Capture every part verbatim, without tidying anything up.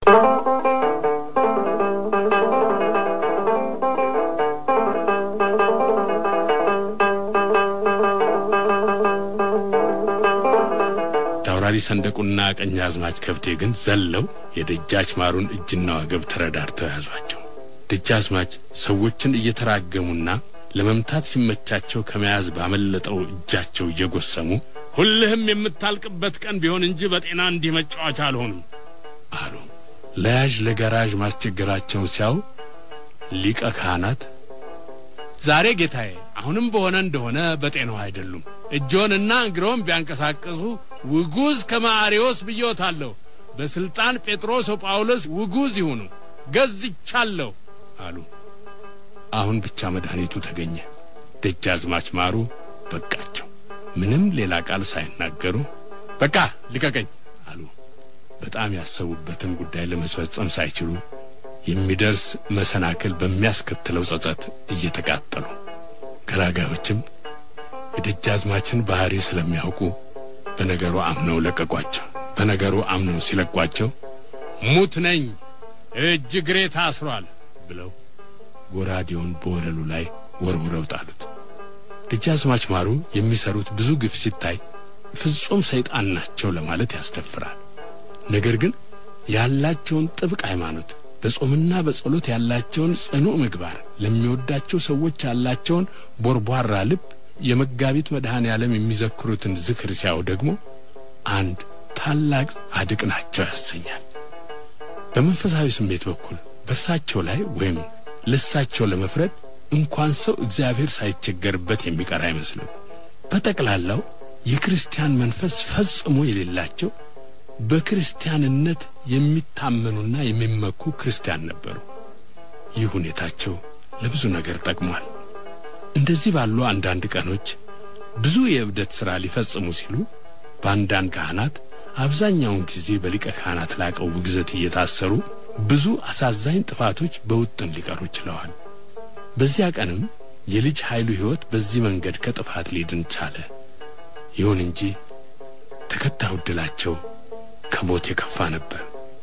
ታውራሪ ሰንደቁና ቀኛዝማች ከብቴ ግን ዘለው የደጃች ማሩን እጅና ወገብ ተረዳርተው ያዟቸው። ደጃዝማች ሰዎችን እየተራገሙና ለመምታት ሲመቻቸው ከመያዝ ባመለጠው እጃቸው እየጎሰሙ ሁልህም የምታልቅበት ቀን ቢሆን እንጂ በጤና እንዲመጫወቻ አልሆንም አሉ። ለያዥ ለጋራዥ ማስቸገራቸው ሲያው ሊቀ ካህናት ዛሬ ጌታዬ አሁንም በሆነ እንደሆነ በጤናው አይደሉም እጆንና እግሮም ቢያንቀሳቀሱ ውጉዝ ከማሪዎስ ብዮታለሁ በስልጣን ጴጥሮስ ወጳውሎስ ውጉዝ ይሁኑ ገዝቻለሁ አሉ። አሁን ብቻ መድኃኒቱ ተገኘ። ደጃዝማች ማሩ በቃቸው። ምንም ሌላ ቃል ሳይናገሩ በቃ ልቀቀኝ አሉ። በጣም ያሰቡበትን ጉዳይ ለመስፈጸም ሳይችሉ የሚደርስ መሰናክል በሚያስከትለው ጸጸት እየተቃጠሉ ገላጋዮችም የደጃዝማችን ባህሪ ስለሚያውቁ በነገሩ አምነው ለቀቋቸው። በነገሩ አምነው ሲለቋቸው ሙት ነኝ እጅ ግሬ ታስሯል ብለው ጎራዴውን በወለሉ ላይ ወርውረው ጣሉት። ደጃዝማች ማሩ የሚሰሩት ብዙ ግፍ ሲታይ ፍጹም ሰይጣን ናቸው ለማለት ያስደፍራል። ነገር ግን ያላቸውን ጥብቅ ሃይማኖት በጾምና በጸሎት ያላቸውን ጽኑ ምግባር ለሚወዳቸው ሰዎች ያላቸውን ቦርቧራ ልብ የመጋቢት መድኃኔ ዓለም የሚዘክሩትን ዝክር ሲያው ደግሞ አንድ ታላቅ ጻድቅ ናቸው ያሰኛል። በመንፈሳዊ ስሜት በኩል በርሳቸው ላይ ወይም ለሳቸው ለመፍረድ እንኳን ሰው እግዚአብሔር ሳይቸገርበት የሚቀር አይመስልም። በጠቅላላው የክርስቲያን መንፈስ ፈጽሞ የሌላቸው በክርስቲያንነት የሚታመኑና የሚመኩ ክርስቲያን ነበሩ። ይህ ሁኔታቸው ለብዙ ነገር ጠቅሟል። እንደዚህ ባሉ አንዳንድ ቀኖች ብዙ የእብደት ሥራ ሊፈጽሙ ሲሉ በአንዳንድ ካህናት አብዛኛውን ጊዜ በሊቀ ካህናት ላቀው ውግዘት እየታሰሩ ብዙ አሳዛኝ ጥፋቶች በውጥን ሊቀሩ ችለዋል። በዚያ ቀንም የልጅ ኃይሉ ሕይወት በዚህ መንገድ ከጥፋት ሊድን ቻለ። ይሁን እንጂ ተከታዩ ድላቸው ከሞት የከፋ ነበር።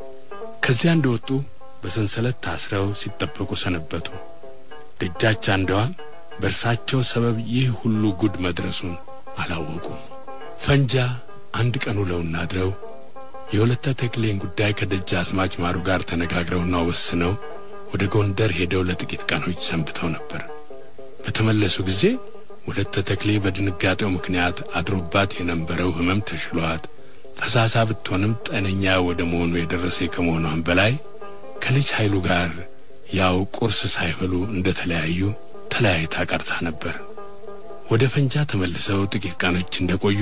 ከዚያ እንደወጡ በሰንሰለት ታስረው ሲጠበቁ ሰነበቱ። ደጃች አንደዋ በርሳቸው ሰበብ ይህ ሁሉ ጉድ መድረሱን አላወቁም። ፈንጃ አንድ ቀን ውለውና አድረው የሁለተ ተክሌን ጉዳይ ከደጃዝማች ማሩ ጋር ተነጋግረውና ወስነው ወደ ጎንደር ሄደው ለጥቂት ቀኖች ሰንብተው ነበር። በተመለሱ ጊዜ ሁለተ ተክሌ በድንጋጤው ምክንያት አድሮባት የነበረው ህመም ተሽሏት ፈሳሳ ብትሆንም ጤነኛ ወደ መሆኑ የደረሰ ከመሆኗም በላይ ከልጅ ኃይሉ ጋር ያው ቁርስ ሳይበሉ እንደተለያዩ ተለያይታ ቀርታ ነበር። ወደ ፈንጃ ተመልሰው ጥቂት ቀኖች እንደቆዩ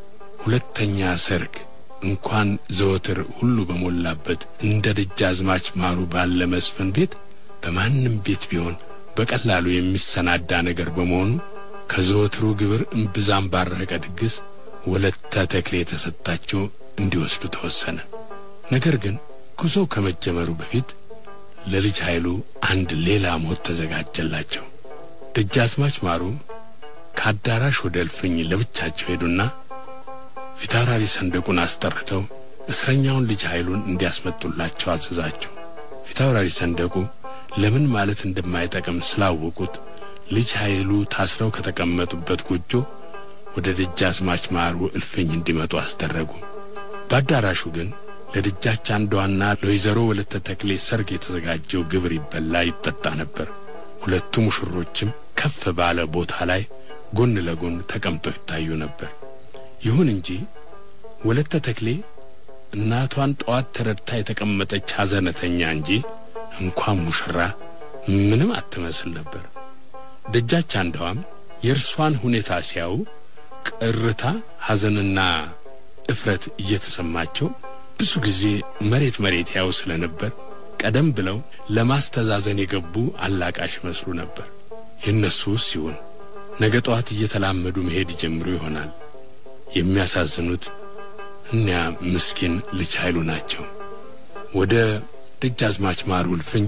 ሁለተኛ ሰርግ እንኳን ዘወትር ሁሉ በሞላበት እንደ ደጃዝማች ማሩ ባለ መስፍን ቤት በማንም ቤት ቢሆን በቀላሉ የሚሰናዳ ነገር በመሆኑ ከዘወትሩ ግብር እምብዛም ባረቀ ድግስ ወለተ ተክሌ ተሰጣቸው እንዲወስዱ ተወሰነ። ነገር ግን ጉዞ ከመጀመሩ በፊት ለልጅ ኃይሉ አንድ ሌላ ሞት ተዘጋጀላቸው። ደጃዝማች ማሩ ከአዳራሽ ወደ እልፍኝ ለብቻቸው ሄዱና ፊታውራሪ ሰንደቁን አስጠርተው እስረኛውን ልጅ ኃይሉን እንዲያስመጡላቸው አዘዛቸው። ፊታውራሪ ሰንደቁ ለምን ማለት እንደማይጠቅም ስላወቁት ልጅ ኃይሉ ታስረው ከተቀመጡበት ጎጆ ወደ ደጃዝማች ማሩ እልፍኝ እንዲመጡ አስደረጉ። በአዳራሹ ግን ለደጃች አንዷና ለወይዘሮ ወለተ ተክሌ ሰርግ የተዘጋጀው ግብር ይበላ ይጠጣ ነበር። ሁለቱ ሙሽሮችም ከፍ ባለ ቦታ ላይ ጎን ለጎን ተቀምጠው ይታዩ ነበር። ይሁን እንጂ ወለተ ተክሌ እናቷን ጧት ተረድታ የተቀመጠች ሐዘነተኛ እንጂ እንኳን ሙሽራ ምንም አትመስል ነበር። ደጃች አንዷም የእርሷን ሁኔታ ሲያዩ ቅርታ ሐዘንና እፍረት እየተሰማቸው ብዙ ጊዜ መሬት መሬት ያው ስለነበር ቀደም ብለው ለማስተዛዘን የገቡ አላቃሽ መስሉ ነበር። የነሱስ ሲሆን ነገ ጧት እየተላመዱ መሄድ ጀምሩ ይሆናል። የሚያሳዝኑት እኛ ምስኪን ልጅ ኃይሉ ናቸው። ወደ ደጃዝማች ማሩ እልፍኝ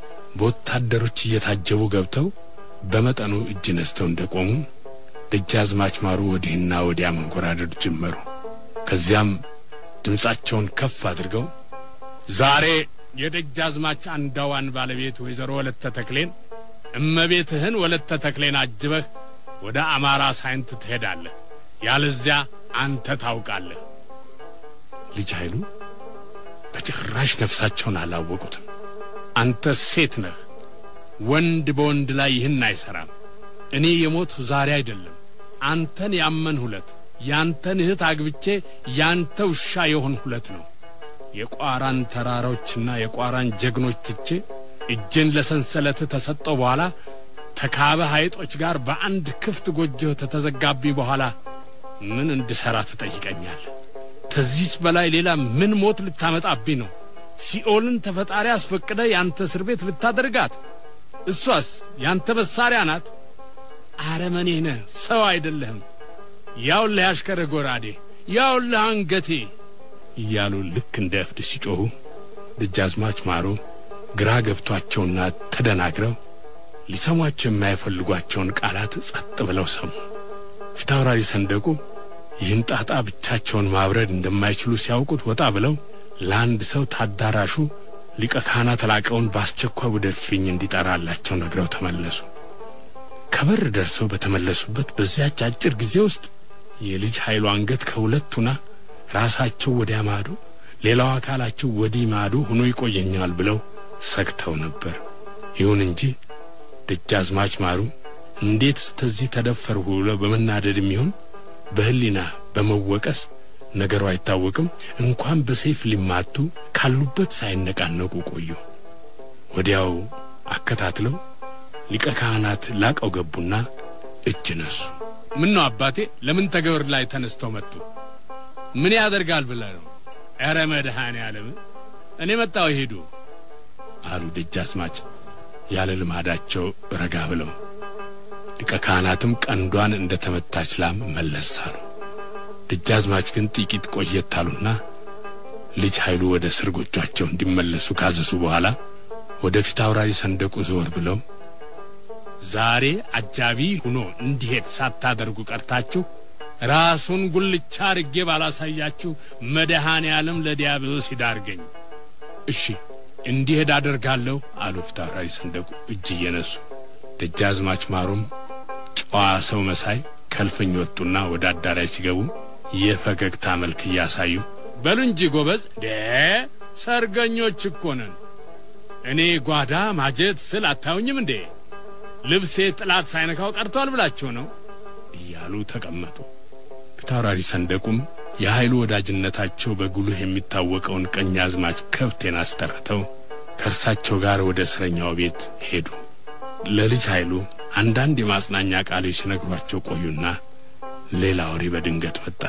በወታደሮች እየታጀቡ ገብተው በመጠኑ እጅ ነስተው እንደቆሙ ደጃዝማች ማሩ ወዲህና ወዲያ መንጎራደድ ጀመሩ። ከዚያም ድምጻቸውን ከፍ አድርገው ዛሬ የደጃዝማች አንዳዋን ባለቤት ወይዘሮ ወለተ ተክሌን እመቤትህን ወለተ ተክሌን አጅበህ ወደ አማራ ሳይንት ትሄዳለህ ያለዚያ አንተ ታውቃለህ ልጅ ኃይሉ በጭራሽ ነፍሳቸውን አላወቁትም አንተ ሴት ነህ ወንድ በወንድ ላይ ይህን አይሰራም እኔ የሞት ዛሬ አይደለም አንተን ያመን ሁለት ያንተን እህት አግብቼ ያንተ ውሻ የሆን ሁለት ነው የቋራን ተራሮችና የቋራን ጀግኖች ትቼ እጄን ለሰንሰለት ተሰጠው በኋላ ተካበ ኃይጦች ጋር በአንድ ክፍት ጎጆ ተተዘጋቢ በኋላ ምን እንድሰራ ትጠይቀኛለህ ተዚስ በላይ ሌላ ምን ሞት ልታመጣብኝ ነው ሲኦልን ተፈጣሪ አስፈቅደ ያንተ እስር ቤት ልታደርጋት እሷስ ያንተ መሳሪያ ናት አረመኔ ነህ ሰው አይደለህም ያው ለያሽከረ ጎራዴ ያው ለአንገቴ እያሉ ልክ እንደ እብድ ሲጮሁ ደጃዝማች ማሩ ግራ ገብቷቸውና ተደናግረው ሊሰሟቸው የማይፈልጓቸውን ቃላት ጸጥ ብለው ሰሙ ፊታውራሪ ሰንደቁ ይህን ጣጣ ብቻቸውን ማብረድ እንደማይችሉ ሲያውቁት ወጣ ብለው ለአንድ ሰው ታዳራሹ ሊቀ ካህናት ላቀውን ባስቸኳይ ወደፊኝ እንዲጠራላቸው ነግረው ተመለሱ ከበር ደርሰው በተመለሱበት በዚያች አጭር ጊዜ ውስጥ የልጅ ኃይሉ አንገት ከሁለቱና ራሳቸው ወዲያ ማዶ ሌላው አካላቸው ወዲህ ማዶ ሆኖ ይቆየኛል ብለው ሰክተው ነበር ይሁን እንጂ ደጃዝማች ማሩ እንዴት ተዚህ ተደፈሩ ብለው በመናደድም ይሁን በህሊና በመወቀስ ነገሩ አይታወቅም እንኳን በሰይፍ ሊማቱ ካሉበት ሳይነቃነቁ ቆዩ ወዲያው አከታትለው ሊቀ ካህናት ላቀው ገቡና እጅ ነሱ ምን ነው አባቴ ለምን ተገበር ላይ ተነስተው መጡ ምን ያደርጋል ብለው አረ መድሃኔ ዓለም እኔ መጣው ሄዱ አሉ ደጃዝማች ያለ ልማዳቸው ረጋ ብለው ሊቀ ካህናትም ቀንዷን እንደተመታች ላም መለሳሉ ደጃዝማች ግን ጥቂት ቆየታሉና ልጅ ኃይሉ ወደ ስርጎቻቸው እንዲመለሱ ካዘሱ በኋላ ወደ ፊታውራሪ ሰንደቁ ዞር ብለው ዛሬ አጃቢ ሆኖ እንዲሄድ ሳታደርጉ ቀርታችሁ ራሱን ጉልቻ አርጌ ባላሳያችሁ መድሃኔ ዓለም ለዲያብሎስ ይዳርገኝ እሺ እንዲሄድ አደርጋለሁ አሉ ፊታውራሪ ሰንደቁ እጅ እየነሱ ደጃዝማች ማሩም ጨዋ ሰው መሳይ ከልፈኝ ወጡና ወደ አዳራሽ ሲገቡ የፈገግታ መልክ ያሳዩ በሉ እንጂ ጎበዝ ደ ሰርገኞች እኮ ነን እኔ ጓዳ ማጀት ስል አታውኝም እንዴ ልብሴ ጥላት ሳይነካው ቀርቷል ብላችሁ ነው እያሉ ተቀመጡ ፊታውራሪ ሰንደቁም የኃይሉ ወዳጅነታቸው በጉልህ የሚታወቀውን ቀኛዝማች ከብቴን አስጠርተው ከርሳቸው ጋር ወደ እስረኛው ቤት ሄዱ ለልጅ ኃይሉ አንዳንድ የማጽናኛ ቃሎች ሲነግሯቸው ቆዩና ሌላ ወሬ በድንገት መጣ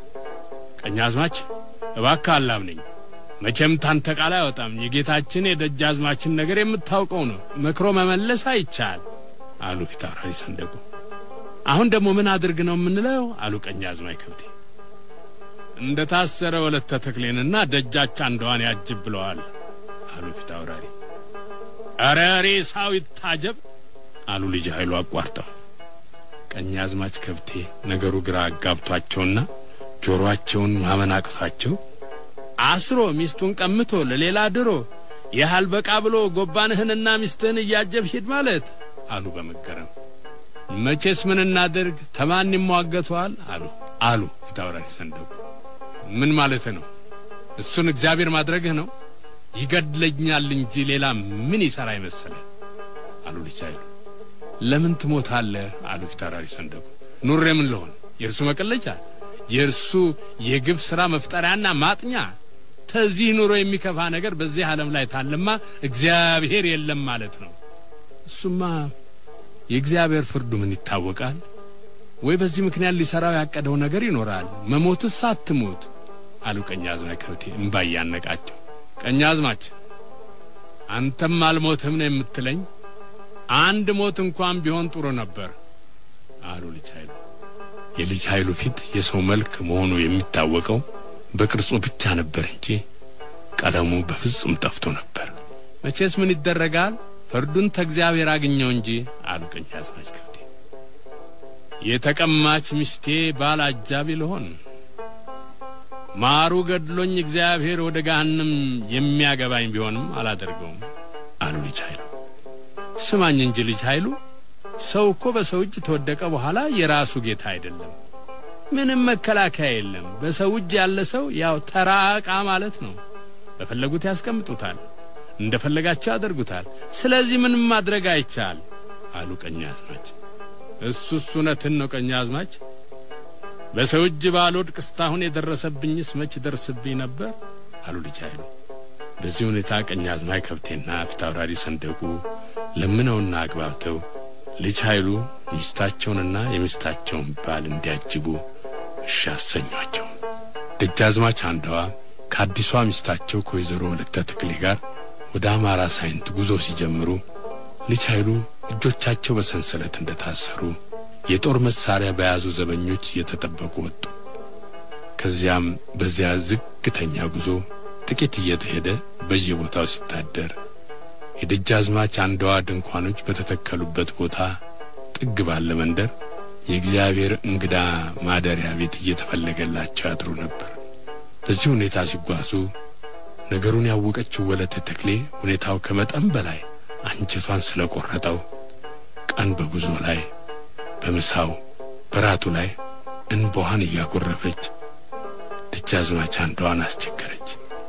ቀኛዝማች እባክህ አላምነኝ መቼም ታንተ ቃል አይወጣም የጌታችን የደጃዝማችን ነገር የምታውቀው ነው መክሮ መመለስ አይቻል አሉ ፊታውራሪ ሰንደቁ አሁን ደግሞ ምን አድርግ ነው ምንለው አሉ ቀኛዝማች ከብቴ እንደ ታሰረ ወለተ ተክሌንና ደጃች አንዷን ያጅብ ብለዋል አሉ ፊታውራሪ አራሪ ሳው ይታጀብ አሉ ልጅ ኃይሉ አቋርጠው ቀኛዝማች ከብቴ ነገሩ ግራ አጋብቷቸውና ጆሮአቸውን ማመናቀፋቸው አስሮ ሚስቱን ቀምቶ ለሌላ ድሮ የሃል በቃ ብሎ ጎባንህንና ሚስትህን ያጀብ ሂድ ማለት አሉ በመገረም መቼስ ምን እናደርግ ተማን ይሟገቷል አሉ አሉ ፊታውራሪ ሰንደቁ ምን ማለት ነው እሱን እግዚአብሔር ማድረግህ ነው ይገድለኛል እንጂ ሌላ ምን ይሰራ ይመስል አሉ ልጅ ኃይሉ ለምን ትሞታለህ አሉ ፊታውራሪ ሰንደቁ ኑሬ ምን ለሆን የርሱ መቀለጃ የርሱ የግብ ስራ መፍጠሪያና ማጥኛ ተዚህ ኑሮ የሚከፋ ነገር በዚህ ዓለም ላይ ታለማ እግዚአብሔር የለም ማለት ነው እሱማ የእግዚአብሔር ፍርዱ ምን ይታወቃል ወይ በዚህ ምክንያት ሊሰራው ያቀደው ነገር ይኖራል መሞትስ አትሞት አሉ ቀኛዝማች ከብቴ እንባ ያነቃቸው ቀኛዝማች አንተም አልሞትም ነው የምትለኝ አንድ ሞት እንኳን ቢሆን ጥሩ ነበር አሉ ልጅ ኃይሉ የልጅ ኃይሉ ፊት የሰው መልክ መሆኑ የሚታወቀው በቅርጹ ብቻ ነበር እንጂ ቀለሙ በፍጹም ጠፍቶ ነበር መቼስ ምን ይደረጋል ፍርዱን ተግዚአብሔር አግኘው እንጂ አሉ ቀኛዝማች ከብቴ የተቀማች ሚስቴ ባል አጃቢ ለሆን ማሩ ገድሎኝ እግዚአብሔር ወደ ገሃነም የሚያገባኝ ቢሆንም አላደርገውም አሉ ልጅ ኃይሉ። ስማኝ እንጂ ልጅ ኃይሉ ሰው እኮ በሰው እጅ ተወደቀ በኋላ የራሱ ጌታ አይደለም። ምንም መከላከያ የለም። በሰው እጅ ያለ ሰው ያው ተራቃ ማለት ነው። በፈለጉት ያስቀምጡታል፣ እንደፈለጋቸው ያደርጉታል። ስለዚህ ምንም ማድረግ አይቻል አሉ ቀኛዝማች። እሱስ እውነትን ነው ቀኛዝማች። በሰው እጅ ባልወድቅ እስካሁን የደረሰብኝስ መች ደርስብኝ ነበር አሉ ልጅ ኃይሉ። በዚህ ሁኔታ ቀኛዝማች ከብቴና ፊታውራሪ ሰንደቁ ለምነውና አግባብተው ልጅ ኃይሉ ሚስታቸውንና የሚስታቸውን ባል እንዲያጅቡ እሺ አሰኟቸው። ደጃዝማች አንዷ ከአዲሷ ሚስታቸው ከወይዘሮ ወለተ ተክሌ ጋር ወደ አማራ ሳይንት ጉዞ ሲጀምሩ ልጅ ኃይሉ እጆቻቸው በሰንሰለት እንደታሰሩ የጦር መሳሪያ በያዙ ዘበኞች እየተጠበቁ ወጡ። ከዚያም በዚያ ዝግተኛ ጉዞ ጥቂት እየተሄደ በየቦታው ሲታደር የደጃዝማች አንዷ ድንኳኖች በተተከሉበት ቦታ ጥግ ባለ መንደር የእግዚአብሔር እንግዳ ማደሪያ ቤት እየተፈለገላቸው ያድሩ ነበር። በዚህ ሁኔታ ሲጓዙ ነገሩን ያወቀችው ወለተ ተክሌ ሁኔታው ከመጠን በላይ አንጀቷን ስለቆረጠው ቀን በጉዞ ላይ በመሳው በራቱ ላይ እንባዋን እያጎረፈች ደጃዝማች አንዷን አስቸገረች።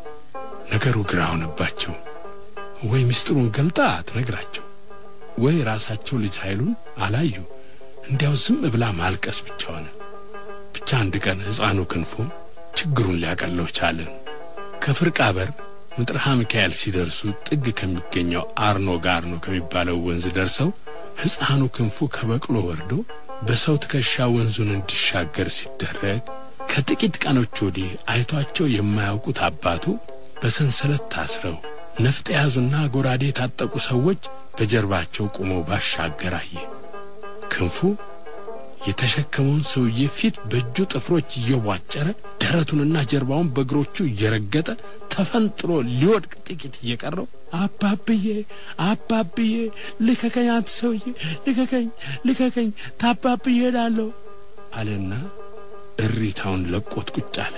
ነገሩ ግራ ሆነባቸው። ወይ ምስጢሩን ገልጣ ትነግራቸው ወይ ራሳቸው ልጅ ኃይሉን አላዩ እንዲያው ዝም ብላ ማልቀስ ብቻ ሆነ። ብቻ አንድ ቀን ሕፃኑ ክንፉ ችግሩን ሊያቀለው ቻለ። ከፍርቃ በር ምጥርሃ ሚካኤል ሲደርሱ ጥግ ከሚገኘው አርኖ ጋር ነው ከሚባለው ወንዝ ደርሰው ሕፃኑ ክንፉ ከበቅሎ ወርዶ በሰው ትከሻ ወንዙን እንዲሻገር ሲደረግ ከጥቂት ቀኖች ወዲህ አይቷቸው የማያውቁት አባቱ በሰንሰለት ታስረው ነፍጥ ያዙና ጎራዴ ታጠቁ ሰዎች በጀርባቸው ቆመው ባሻገራየ ክንፉ የተሸከመውን ሰውዬ ፊት በእጁ ጥፍሮች እየዋጨረ ደረቱንና ጀርባውን በእግሮቹ እየረገጠ ተፈንጥሮ ሊወድቅ ጥቂት እየቀረው አባብዬ አባብዬ ልከከኝ አንተ ሰውዬ ልከከኝ ልከከኝ ታባብዬ ሄዳለሁ አለና እሪታውን ለቆት ቁጭ አለ።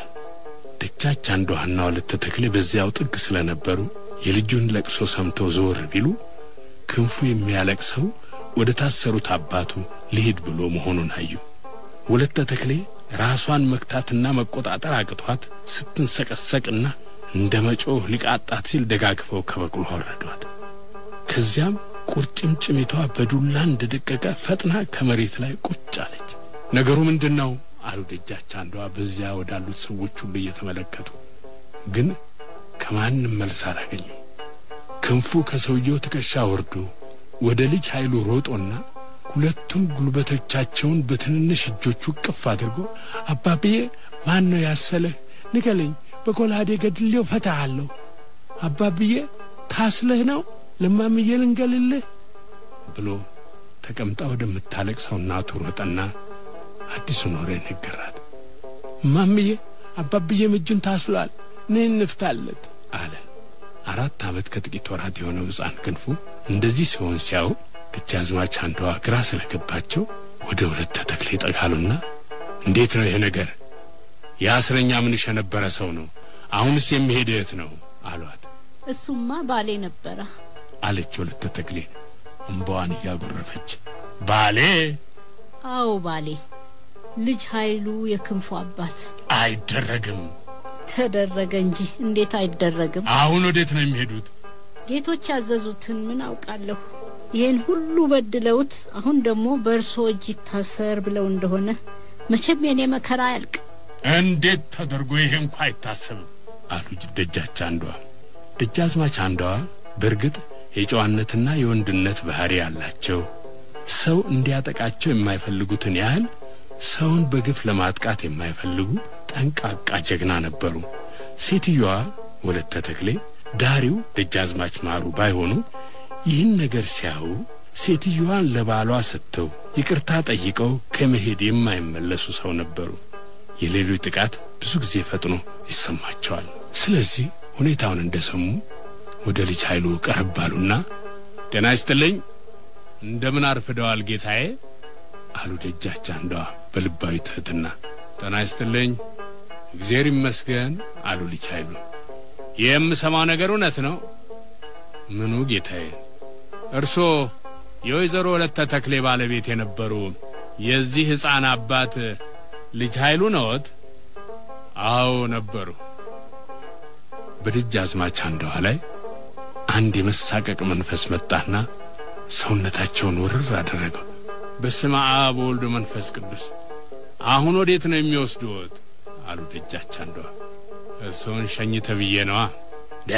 ደጃች አንዷና ወለተ ተክሌ በዚያው ጥግ ስለነበሩ የልጁን ለቅሶ ሰምተው ዘወር ቢሉ ክንፉ የሚያለቅሰው ወደ ታሰሩት አባቱ ሊሄድ ብሎ መሆኑን አዩ። ወለተ ተክሌ ራሷን መክታትና መቆጣጠር አቅቷት ስትንሰቀሰቅና እንደመጮህ ሊቃጣት ሲል ደጋግፈው ከበቅሎ አወረዷት። ከዚያም ቁርጭምጭሚቷ በዱላ እንደደቀቀ ፈጥና ከመሬት ላይ ቁጭ አለች። ነገሩ ምንድነው አሉ ደጃች አንዷ በዚያ ወዳሉት ሰዎች ሁሉ እየተመለከቱ። ግን ከማንም መልስ አላገኙ። ክንፉ ከሰውየው ትከሻ ወርዶ ወደ ልጅ ኃይሉ ሮጦና ሁለቱም ጉልበቶቻቸውን በትንንሽ እጆቹ ቅፍ አድርጎ አባብዬ ማን ነው ያሰለህ ንገለኝ በኮላዴ ገድሌው ፈታሃለሁ አባብዬ ታስለህ ነው ለማምዬ ልንገልልህ ብሎ ተቀምጣ ወደምታለቅሰው እናቱ ሮጠና አዲሱን ወሬ ነገራት። ማምዬ አባብዬ እጁን ታስሏል ነይ እንፍታለት አለ። አራት ዓመት ከጥቂት ወራት የሆነው ሕፃን ክንፉ እንደዚህ ሲሆን ሲያው ደጃዝማች አንዷ ግራ ስለገባቸው ወደ ወለተ ተክሌ ጠጋሉና እንዴት ነው ይሄ ነገር? ያስረኛ ምንሽ የነበረ ሰው ነው አሁንስ የሚሄደት ነው አሏት። እሱማ ባሌ ነበረ አለች ወለተ ተክሌ እንባዋን ያጎረፈች። ባሌ? አዎ ባሌ ልጅ ኃይሉ የክንፉ አባት። አይደረግም። ተደረገ እንጂ እንዴት አይደረግም? አሁን ወዴት ነው የሚሄዱት? ጌቶች ያዘዙትን ምን አውቃለሁ። ይሄን ሁሉ በድለውት አሁን ደግሞ በእርሶ እጅ ታሰር ብለው እንደሆነ መቼም የኔ መከራ ያልቅ። እንዴት ተደርጎ ይሄ እንኳን አይታሰብም አሉ ደጃች አንዷ። ደጃዝማች አንዷ በርግጥ የጨዋነትና የወንድነት ባህሪ ያላቸው ሰው እንዲያጠቃቸው የማይፈልጉትን ያህል ሰውን በግፍ ለማጥቃት የማይፈልጉ ጠንቃቃ ጀግና ነበሩ። ሴትዮዋ ወለተ ተክሌ ዳሪው ደጃዝማች ማሩ ባይሆኑ ይህን ነገር ሲያዩ ሴትዮዋን ለባሏ ሰጥተው ይቅርታ ጠይቀው ከመሄድ የማይመለሱ ሰው ነበሩ። የሌሎች ጥቃት ብዙ ጊዜ ፈጥኖ ይሰማቸዋል። ስለዚህ ሁኔታውን እንደሰሙ ወደ ልጅ ኃይሉ ቀርባሉና ጤና ይስጥልኝ እንደምን አርፈደዋል ጌታዬ አሉ ደጃች አንዷ በልባዊ ትህትና። ጤና ይስጥልኝ እግዚአብሔር ይመስገን አሉ ልጅ ኃይሉ። የምሰማው ነገር እውነት ነው? ምኑ ጌታዬ? እርሶ የወይዘሮ ወለተ ተክሌ ባለቤት የነበሩ የዚህ ሕፃን አባት ልጅ ኃይሉ ነዎት? አዎ ነበሩ። በደጃዝማች አንዷ ላይ አንድ የመሳቀቅ መንፈስ መጣና ሰውነታቸውን ወርር አደረገው። በስመ አብ ወወልድ ወመንፈስ ቅዱስ አሁን ወዴት ነው የሚወስዱት? አሉ ደጃች አንዷ። እርሶን ሸኝተ ብዬ ነዋ። ደ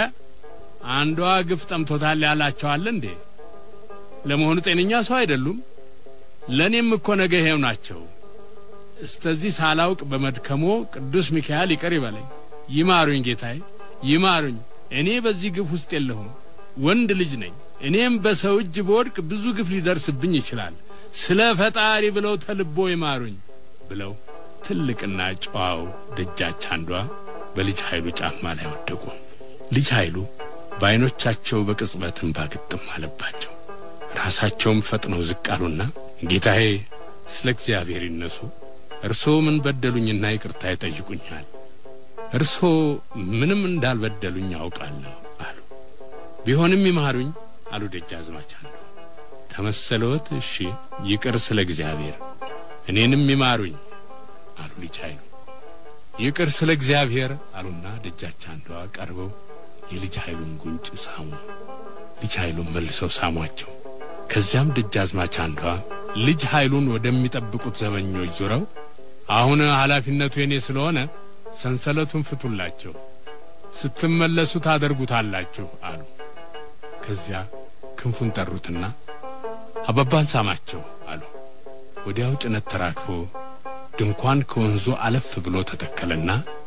አንዷ ግፍ ጠምቶታል ያላቸዋል እንዴ? ለመሆኑ ጤነኛ ሰው አይደሉም? ለኔም እኮ ነገ ይሄው ናቸው። እስተዚህ ሳላውቅ በመድከሞ ቅዱስ ሚካኤል ይቀር ይበለኝ። ይማሩኝ ጌታዬ ይማሩኝ። እኔ በዚህ ግፍ ውስጥ የለሁም። ወንድ ልጅ ነኝ። እኔም በሰው እጅ በወድቅ ብዙ ግፍ ሊደርስብኝ ይችላል። ስለ ፈጣሪ ብለው ተልቦ ይማሩኝ ብለው ትልቅና ጨዋው ደጃች አንዷ በልጅ ኃይሉ ጫማ ላይ ወደቁ። ልጅ ኃይሉ በዓይኖቻቸው በቅጽበትም ባግጥም አለባቸው። ራሳቸውም ፈጥነው ዝቅ አሉና ጌታዬ ስለ እግዚአብሔር ይነሱ፣ እርሶ ምን በደሉኝና ይቅርታ ይጠይቁኛል? እርሶ ምንም እንዳልበደሉኝ አውቃለሁ አሉ። ቢሆንም ይማሩኝ አሉ ደጃዝማች አንዱ። ተመሰለዎት? እሺ ይቅር ስለ እግዚአብሔር እኔንም ይማሩኝ አሉ ልጅ ኃይሉ። ይቅር ስለ እግዚአብሔር አሉና ደጃች አንዷ ቀርበው የልጅ ኃይሉን ጉንጭ ሳሙ። ልጅ ኃይሉን መልሰው ሳሟቸው። ከዚያም ደጃዝማች አንዷ ልጅ ኃይሉን ወደሚጠብቁት ዘበኞች ዞረው አሁን ኃላፊነቱ የኔ ስለሆነ ሰንሰለቱን ፍቱላቸው፣ ስትመለሱ ታደርጉታላችሁ አሉ። ከዚያ ክንፉን ጠሩትና አባባን ሳማቸው አሉ። ወዲያው ጭነት ተራክፎ ድንኳን ከወንዙ አለፍ ብሎ ተተከለና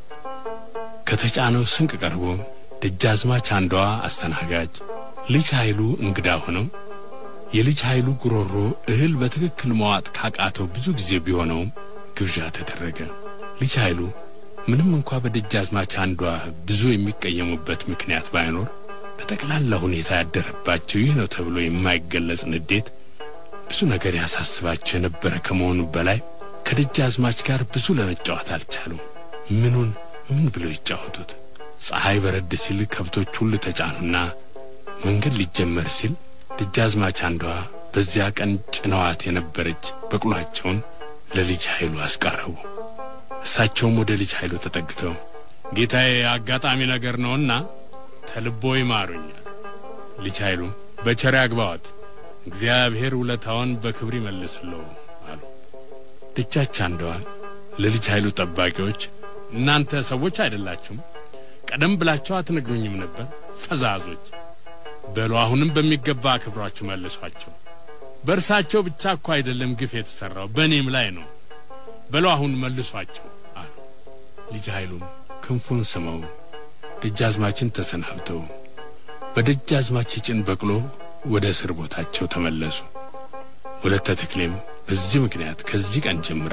ከተጫነው ስንቅ ቀርቦ ደጃዝማች አንዷ አስተናጋጅ፣ ልጅ ኃይሉ እንግዳ ሆነው የልጅ ኃይሉ ጉሮሮ እህል በትክክል መዋጥ ካቃተው ብዙ ጊዜ ቢሆነው ግብዣ ተደረገ። ልጅ ኃይሉ ምንም እንኳን በደጃዝማች አንዷ ብዙ የሚቀየሙበት ምክንያት ባይኖር በጠቅላላ ሁኔታ ያደረባቸው ይህ ነው ተብሎ የማይገለጽ ንዴት ብዙ ነገር ያሳስባቸው የነበረ ከመሆኑ በላይ ከደጃዝማች ጋር ብዙ ለመጫወት አልቻሉም። ምኑን ምን ብለው ይጫወቱት? ፀሐይ በረድ ሲል ከብቶች ሁሉ ተጫኑና መንገድ ሊጀመር ሲል ደጃዝማች አንዷ በዚያ ቀን ጭነዋት የነበረች በቅሏቸውን ለልጅ ኃይሉ አስቀረቡ። እሳቸውም ወደ ልጅ ኃይሉ ተጠግተው ጌታዬ አጋጣሚ ነገር ነውና ተልቦ ይማሩኝ። ልጅ ኃይሉ በቸር ያግባዎት፣ እግዚአብሔር ውለታውን በክብር ይመልስልዎ አሉ። ደጃች አንዷ ለልጅ ኃይሉ ጠባቂዎች እናንተ ሰዎች አይደላችሁም? ቀደም ብላችሁ አትነግሩኝም ነበር? ፈዛዞች በሉ አሁንም በሚገባ አክብራችሁ መልሷቸው። በእርሳቸው ብቻ እኮ አይደለም ግፍ የተሰራው በእኔም ላይ ነው። በሉ አሁን መልሷቸው አሉ። ልጅ ኃይሉም ክንፉን ስመው ደጃዝማችን ተሰናብተው በደጃዝማች ጭን በቅሎ ወደ እስር ቦታቸው ተመለሱ። ወለተ ተክሌም በዚህ ምክንያት ከዚህ ቀን ጀምራ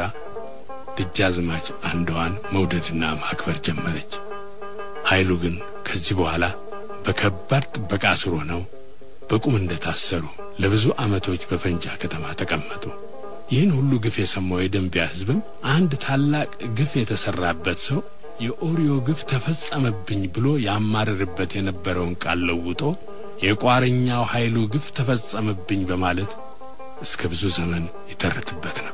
ደጃዝማች አንዷን መውደድና ማክበር ጀመረች። ኃይሉ ግን ከዚህ በኋላ በከባድ ጥበቃ ስር ሆነው በቁም እንደታሰሩ ለብዙ ዓመቶች በፈንጃ ከተማ ተቀመጡ። ይህን ሁሉ ግፍ የሰማው የደንቢያ ሕዝብም አንድ ታላቅ ግፍ የተሰራበት ሰው የኦሪዮ ግፍ ተፈጸመብኝ ብሎ ያማረርበት የነበረውን ቃል ለውጦ የቋረኛው ኃይሉ ግፍ ተፈጸመብኝ በማለት እስከ ብዙ ዘመን ይተረትበት ነው።